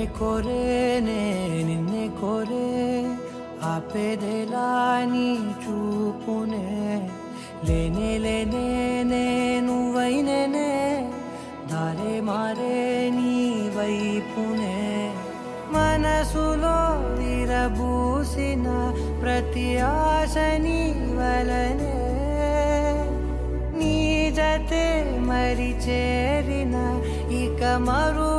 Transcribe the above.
కొరేనే నిన్నే కొరే ఆపేదెలా నీ చూపునే లేనే లేనే నువ్వైనేనే దారే మారే నీ వైపునే మనసులో విరబూసిన ప్రతి ఆశ నీ వలనే నీ జతే మరి చేరిన ఇక మరు